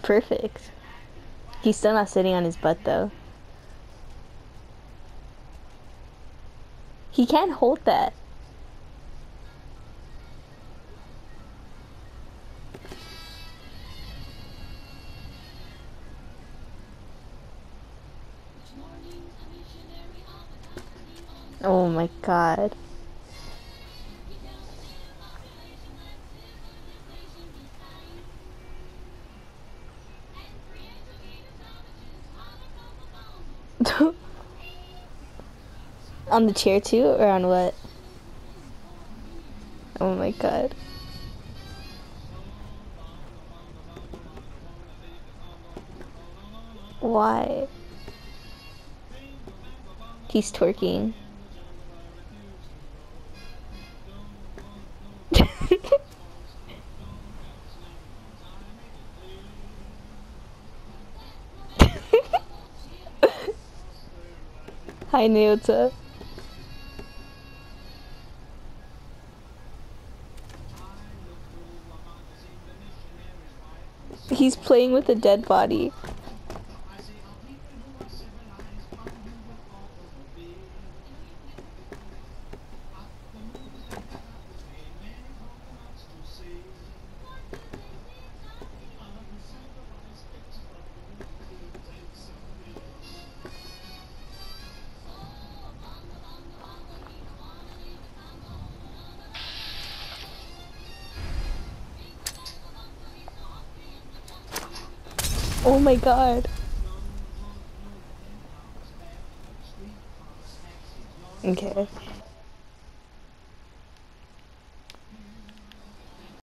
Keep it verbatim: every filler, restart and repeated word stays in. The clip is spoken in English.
Perfect. He's still not sitting on his butt though. He can't hold that. Oh my god. On the chair too, or on what? Oh my god. Why? He's twerking. Hi, Naota. He's playing with a dead body. Oh my god. Okay.